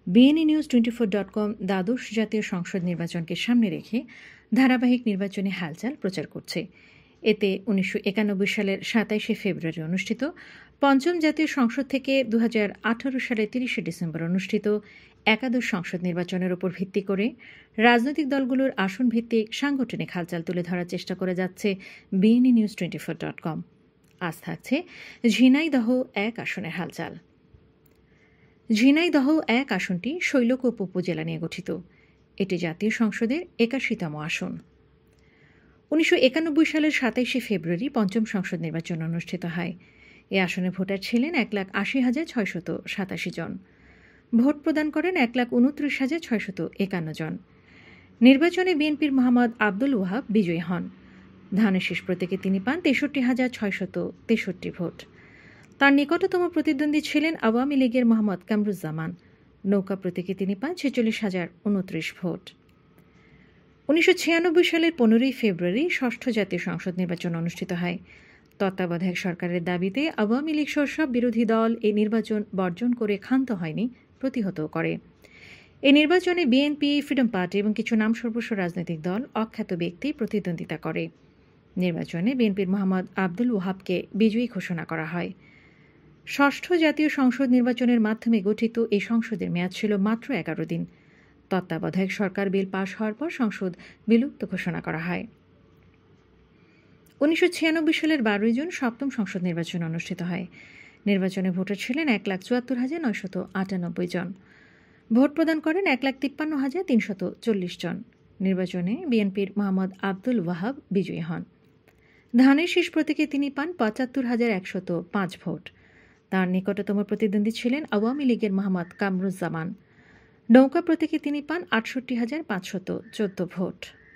BNA news 24 dot com দ্বাদশ জাতীয় সংসদ নির্বাচনকে সামনে রেখে ধারাবাহিক নির্বাচনী হালচাল প্রচার করছে। এতে 1991 সালের 27শে ফেব্রুয়ারি অনুষ্ঠিত পঞ্চম জাতীয় সংসদ থেকে 2018 সালের 30শে ডিসেম্বর অনুষ্ঠিত একাদশ সংসদ নির্বাচনের উপর ভিত্তি করে রাজনৈতিক দলগুলোর আসন ভিত্তিক সাংগঠনিক হালচাল তুলে ধরার চেষ্টা করে যাচ্ছে বিএনএ নিউজ 24 ডটকম। আজ থাকছে ঝিনাইদহ-১ আসনের হালচাল। ঝিনাইদহ-১ আসনটি শৈলকুপ উপজেলা নিয়ে গঠিত। এটি জাতীয় সংসদের 81তম আসন। 1991 সালের 27শে ফেব্রুয়ারি পঞ্চম সংসদ নির্বাচন অনুষ্ঠিত হয়। এ আসনে ভোটার ছিলেন 1,80,687 জন। ভোট প্রদান করেন 1,29,651 জন। নির্বাচনে বিএনপির মোহাম্মদ আব্দুল ওয়াহাব বিজয়ী হন। ধানের শীষ প্রতীকে তিনি পান 63,663 ভোট। তার নিকটতম প্রতিদ্বন্দ্বী ছিলেন আওয়ামী লীগের মোহাম্মদ কামরুজ্জামান। নৌকা প্রতীকে তিনি পান 46,029 ভোট। 1996 সালের 15ই ফেব্রুয়ারি ষষ্ঠ জাতীয় সংসদ নির্বাচন অনুষ্ঠিত হয়। তত্ত্বাবধায়ক সরকারের দাবিতে আওয়ামী লীগ সহ সব বিরোধী দল এই নির্বাচন বর্জন করে ক্ষান্ত হয়নি, প্রতিহতও করে। এই নির্বাচনে বিএনপি, ফ্রিডম পার্টি এবং কিছু নামসর্বস্ব রাজনৈতিক দল, অখ্যাত ব্যক্তি প্রতিদ্বন্দ্বিতা করে। নির্বাচনে বিএনপির মোহাম্মদ আব্দুল ওয়াহাবকে বিজয়ী ঘোষণা করা হয়। ষষ্ঠ জাতীয় সংসদ নির্বাচনের মাধ্যমে গঠিত এই সংসদের মেয়াদ ছিল মাত্র 11 দিন। তত্ত্বাবধায়ক সরকার বিল পাশ হওয়ার পর সংসদ বিলুপ্ত ঘোষণা করা হয়। 1996 সালের 12 জুন সপ্তম সংসদ নির্বাচন অনুষ্ঠিত হয়। নির্বাচনে ভোটার ছিলেন 1,74,998 জন। ভোট প্রদান করেন 1,53,340 জন। নির্বাচনে বিএনপির মোহাম্মদ আব্দুল ওয়াহাব বিজয়ী হন। ধানের শীষ প্রতীকে তিনি পান 75,105 ভোট। তার নিকটতম প্রতিদ্বন্দ্বী ছিলেন আওয়ামী লীগের মোহাম্মদ কামরুজ্জামান। নৌকা প্রতীকে তিনি পান 68,514 ভোট।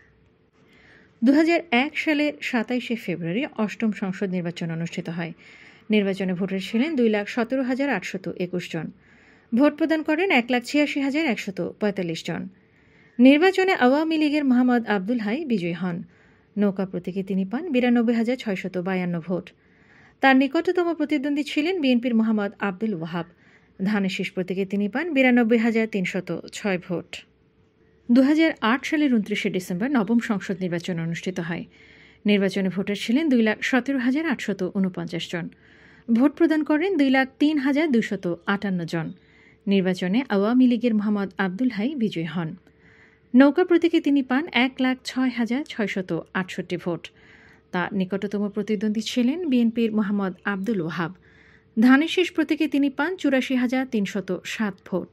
2001 সালের 27শে ফেব্রুয়ারি অষ্টম সংসদ নির্বাচন অনুষ্ঠিত হয়। নির্বাচনে ভোটার ছিলেন 2,17,821 জন। ভোট প্রদান করেন 1,86,145 জন। নির্বাচনে আওয়ামী লীগের মোহাম্মদ আব্দুল হাই বিজয়ী হন। নৌকা প্রতীকে তিনি পান 92,652 ভোট। তার নিকটতম প্রতিদ্বন্দ্বী ছিলেন বিএনপির মোহাম্মদ আব্দুল ওয়াহাব। ধানের শীষ প্রতীকে তিনি পান 92,306 ভোট। 2008 সালের 29শে ডিসেম্বর নবম সংসদ নির্বাচন অনুষ্ঠিত হয়। নির্বাচনে ভোটার ছিলেন 2,17,849 জন। ভোট প্রদান করেন 2,03,258 জন। নির্বাচনে আওয়ামী লীগের মোহাম্মদ আব্দুল হাই বিজয়ী হন। নৌকা প্রতীকে তিনি পান 1,06,668 ভোট। তার নিকটতম প্রতিদ্বন্দ্বী ছিলেন বিএনপির মোহাম্মদ আব্দুল ওয়াহাব। ধানের শীষ প্রতীকে তিনি পান 84,307 ভোট।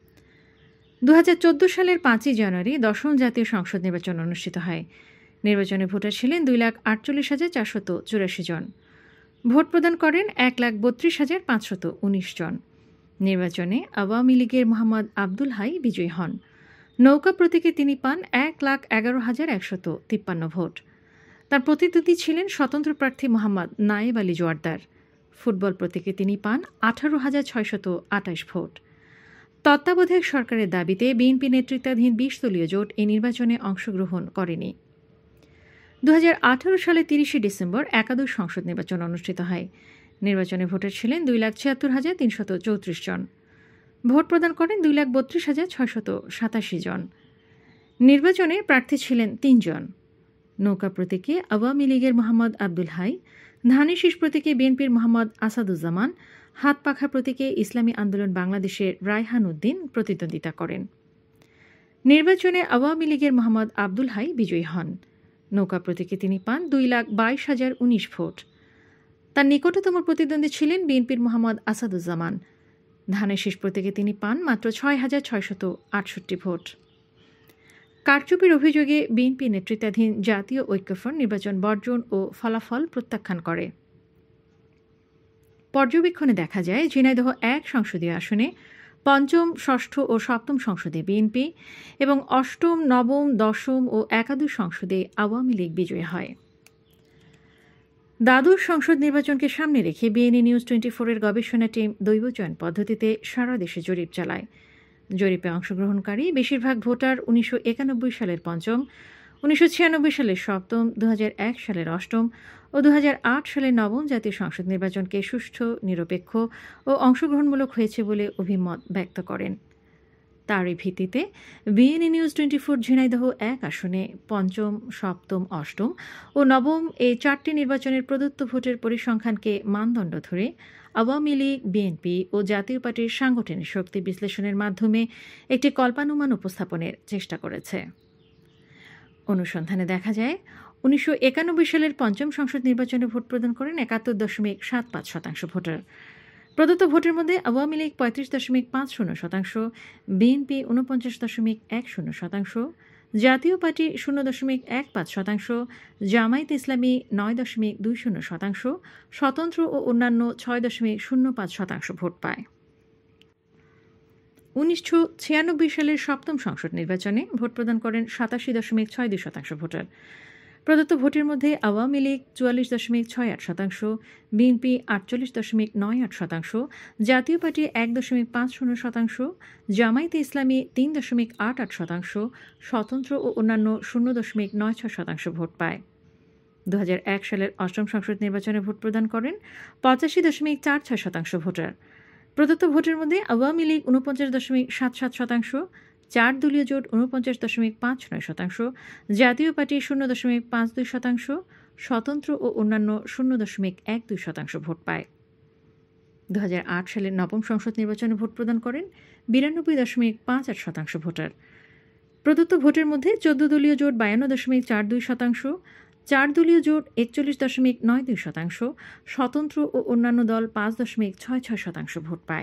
2014 সালের 5ই জানুয়ারি দশম জাতীয় সংসদ নির্বাচন অনুষ্ঠিত হয়। নির্বাচনে ভোটার ছিলেন 2,48,484 জন। ভোট প্রদান করেন 1,32,519 জন। নির্বাচনে আওয়ামী লীগের মোহাম্মদ আব্দুল হাই বিজয়ী হন। নৌকা প্রতীকে তিনি পান 1,11,153 ভোট। তার প্রতিদ্বন্দ্বী ছিলেন স্বতন্ত্র প্রার্থী মোহাম্মদ নায়েব আলী জোয়ারদার। ফুটবল প্রতীকে তিনি পান 18,628 ভোট। তত্ত্বাবধায়ক সরকারের দাবিতে বিএনপি নেতৃত্বাধীন 20 দলীয় জোট এই নির্বাচনে অংশগ্রহণ করেনি। 2018 সালের 30শে ডিসেম্বর একাদশ সংসদ নির্বাচন অনুষ্ঠিত হয়। নির্বাচনে ভোটার ছিলেন 2,76,334 জন। ভোট প্রদান করেন 2,32,687 জন। নির্বাচনে প্রার্থী ছিলেন 3 জন। নৌকা প্রতীকে আওয়ামী লীগের মোহাম্মদ আব্দুল হাই, ধানের শীষ প্রতীকে বিএনপির মোহাম্মদ আসাদুজ্জামান, হাত পাখা প্রতীকে ইসলামী আন্দোলন বাংলাদেশের রায়হান উদ্দিন প্রতিদ্বন্দ্বিতা করেন। নির্বাচনে আওয়ামী লীগের মোহাম্মদ আব্দুল হাই বিজয়ী হন। নৌকা প্রতীকে তিনি পান 2,22,019 ভোট। তার নিকটতম প্রতিদ্বন্দ্বী ছিলেন বিএনপির মোহাম্মদ আসাদুজ্জামান। ধানের শীষ প্রতীকে তিনি পান মাত্র 6,668 ভোট। কারচুপির অভিযোগে বিএনপি নেতৃত্বাধীন জাতীয় ঐক্যফ্রন্ট নির্বাচন বর্জন ও ফলাফল প্রত্যাখ্যান করে। পর্যবেক্ষণে দেখা যায় ঝিনাইদহ-1 সংসদীয় আসনে পঞ্চম, ষষ্ঠ ও সপ্তম সংসদে বিএনপি এবং অষ্টম, নবম, দশম ও একাদশ সংসদে আওয়ামী লীগ বিজয়ী হয়। দ্বাদশ সংসদ নির্বাচনকে সামনে রেখে বিএনএ নিউজ 24-এর গবেষণা টিম দৈব চয়ন পদ্ধতিতে সারা দেশে জরিপ চালায়। জরিপে অংশগ্রহণকারী বেশিরভাগ ভোটার 1991 সালের পঞ্চম, 1996 সালের সপ্তম, 2001 সালের অষ্টম ও 2008 সালের নবম জাতীয় সংসদ নির্বাচনকে সুষ্ঠু, নিরপেক্ষ ও অংশগ্রহণমূলক হয়েছে বলে অভিমত ব্যক্ত করেন। তারই ভিত্তিতে বিএনএ নিউজ 24 ঝিনাইদহ-১ আসনে পঞ্চম, সপ্তম, অষ্টম ও নবম এই 4টি নির্বাচনের প্রদত্ত ভোটের পরিসংখ্যানকে মানদণ্ড ধরে আওয়ামী লীগ, বিএনপি ও জাতীয় পার্টির সাংগঠনিক শক্তি বিশ্লেষণের মাধ্যমে একটি কল্পানুমান উপস্থাপনের চেষ্টা করেছে। অনুসন্ধানে দেখা যায় 1991 সালের পঞ্চম সংসদ নির্বাচনে ভোট প্রদান করেন 71.75% ভোটার। প্রদত্ত ভোটের মধ্যে আওয়ামী লীগ 35.50%, বিএনপি 49.10%, জাতীয় পার্টি 0.15%, জামায়াতে ইসলামী 9.20%, স্বতন্ত্র ও অন্যান্য 6.05% ভোট পায়। 1996 সালের সপ্তম সংসদ নির্বাচনে ভোট প্রদান করেন 87.62% ভোটার। প্রদত্ত ভোটের মধ্যে আওয়ামী লীগ 44.68%, বিএনপি 48.98%, জাতীয় পার্টি 1.50%, জামায়াতে ইসলামী 3.88%, স্বতন্ত্র ও অন্যান্য 0.96% ভোট পায়। 2001 সালের অষ্টম সংসদ নির্বাচনে ভোট প্রদান করেন 85.46% ভোটার। প্রদত্ত ভোটের মধ্যে আওয়ামী লীগ 49.77%, 4 দলীয় জোট 49.59%, জাতীয় পার্টি 0.52%, স্বতন্ত্র ও অন্যান্য 0.12% ভোট পায়। 2008 সালের নবম সংসদ নির্বাচনে ভোট প্রদান করেন 92.58% ভোটার। প্রদত্ত ভোটের মধ্যে 14 দলীয় জোট 52.42%, 4 দলীয় জোট 41.92%, স্বতন্ত্র ও অন্যান্য দল 5.66% ভোট পায়।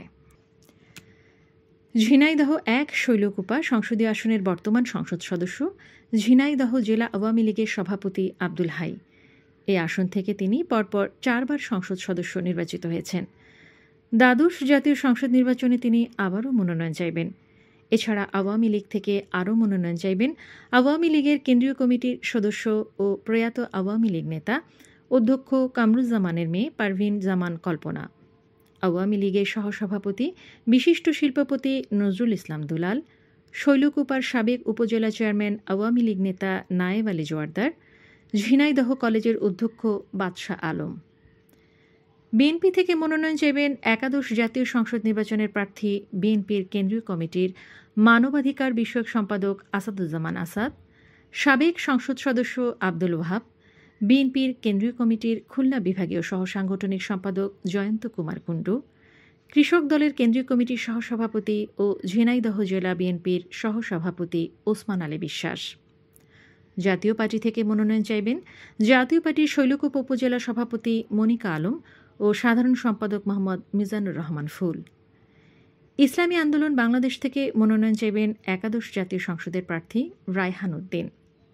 ঝিনাইদহ-১ শৈলকুপা সংসদীয় আসনের বর্তমান সংসদ সদস্য ঝিনাইদহ জেলা আওয়ামী লীগের সভাপতি আব্দুল হাই। এই আসন থেকে তিনি পরপর 4 বার সংসদ সদস্য নির্বাচিত হয়েছেন। দ্বাদশ জাতীয় সংসদ নির্বাচনে তিনি আবারও মনোনয়ন চাইবেন। এছাড়া আওয়ামী লীগ থেকে আরও মনোনয়ন চাইবেন আওয়ামী লীগের কেন্দ্রীয় কমিটির সদস্য ও প্রয়াত আওয়ামী লীগ নেতা অধ্যক্ষ কামরুজ্জামানের মেয়ে পারভিন জামান কল্পনা, আওয়ামী লীগের সহসভাপতি বিশিষ্ট শিল্পপতি নজরুল ইসলাম দুলাল, শৈলকুপার সাবেক উপজেলা চেয়ারম্যান আওয়ামী লীগ নেতা নায়েব আলী জোয়ারদার, ঝিনাইদহ কলেজের অধ্যক্ষ বাদশাহ আলম। বিএনপি থেকে মনোনয়ন চাইবেন একাদশ জাতীয় সংসদ নির্বাচনের প্রার্থী বিএনপির কেন্দ্রীয় কমিটির মানবাধিকার বিষয়ক সম্পাদক আসাদুজ্জামান আসাদ, সাবেক সংসদ সদস্য আব্দুল ওয়াহাব, বিএনপির কেন্দ্রীয় কমিটির খুলনা বিভাগীয় সহসাংগঠনিক সম্পাদক জয়ন্ত কুমার কুণ্ডু, কৃষক দলের কেন্দ্রীয় কমিটির সহসভাপতি ও ঝিনাইদহ জেলা বিএনপির সহসভাপতি ওসমান আলী বিশ্বাস। জাতীয় পার্টি থেকে মনোনয়ন চাইবেন জাতীয় পার্টির শৈলকুপা উপজেলা সভাপতি মনিকা আলম ও সাধারণ সম্পাদক মোহাম্মদ মিজানুর রহমান ফুল। ইসলামী আন্দোলন বাংলাদেশ থেকে মনোনয়ন চাইবেন একাদশ জাতীয় সংসদের প্রার্থী রায়হান উদ্দিন।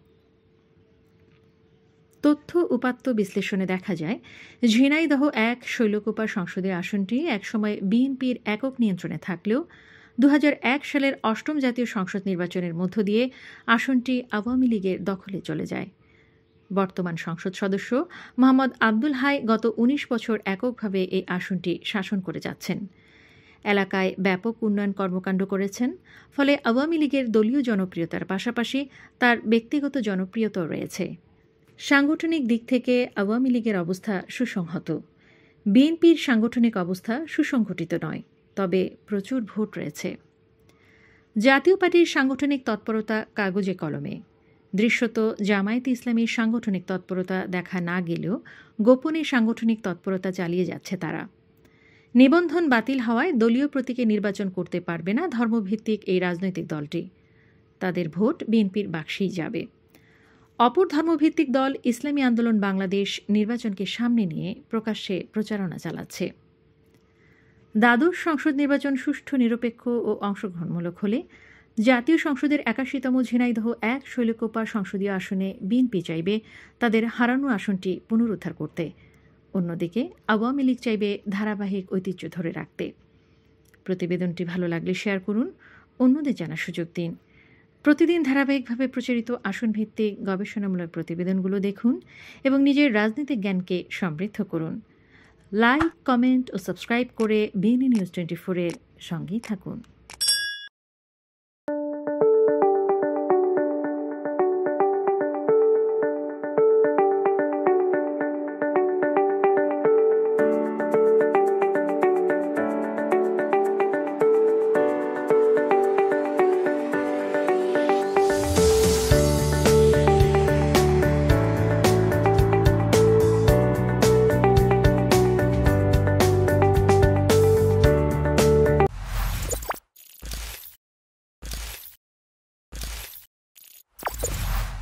তথ্য উপাত্ত বিশ্লেষণে দেখা যায় ঝিনাইদহ-১ শৈলকুপা সংসদীয় আসনটি একসময় বিএনপির একক নিয়ন্ত্রণে থাকলেও 2001 সালের অষ্টম জাতীয় সংসদ নির্বাচনের মধ্য দিয়ে আসনটি আওয়ামী লীগের দখলে চলে যায়। বর্তমান সংসদ সদস্য মোহাম্মদ আব্দুল হাই গত 19 বছর এককভাবে এই আসনটি শাসন করে যাচ্ছেন। এলাকায় ব্যাপক উন্নয়ন কর্মকাণ্ড করেছেন, ফলে আওয়ামী লীগের দলীয় জনপ্রিয়তার পাশাপাশি তার ব্যক্তিগত জনপ্রিয়তাও রয়েছে। সাংগঠনিক দিক থেকে আওয়ামী লীগের অবস্থা সুসংহত। বিএনপির সাংগঠনিক অবস্থা সুসংগঠিত নয়, তবে প্রচুর ভোট রয়েছে। জাতীয় পার্টির সাংগঠনিক তৎপরতা কাগজে কলমে। দৃশ্যত জামায়াতে ইসলামীর সাংগঠনিক তৎপরতা দেখা না গেলেও গোপনে সাংগঠনিক তৎপরতা চালিয়ে যাচ্ছে তারা। নিবন্ধন বাতিল হওয়ায় দলীয় প্রতীকে নির্বাচন করতে পারবে না ধর্মভিত্তিক এই রাজনৈতিক দলটি। তাদের ভোট বিএনপির বাক্সেই যাবে। অপর ধর্মভিত্তিক দল ইসলামী আন্দোলন বাংলাদেশ নির্বাচনকে সামনে নিয়ে প্রকাশ্যে প্রচারণা চালাচ্ছে। দ্বাদশ সংসদ নির্বাচন সুষ্ঠু, নিরপেক্ষ ও অংশগ্রহণমূলক হলে জাতীয় সংসদের 81তম ঝিনাইদহ-১ শৈলকুপা সংসদীয় আসনে বিএনপি চাইবে তাদের হারানো আসনটি পুনরুদ্ধার করতে। অন্যদিকে আওয়ামী লীগ চাইবে ধারাবাহিক ঐতিহ্য ধরে রাখতে। প্রতিবেদনটি ভালো লাগলে শেয়ার করুন, অন্যদের জানার সুযোগ দিন। প্রতিদিন ধারাবাহিকভাবে প্রচারিত আসনভিত্তিক গবেষণামূলক প্রতিবেদনগুলো দেখুন এবং নিজের রাজনৈতিক জ্ঞানকে সমৃদ্ধ করুন। লাইক, কমেন্ট ও সাবস্ক্রাইব করে বিএনএ নিউজ 24-এর সঙ্গেই থাকুন।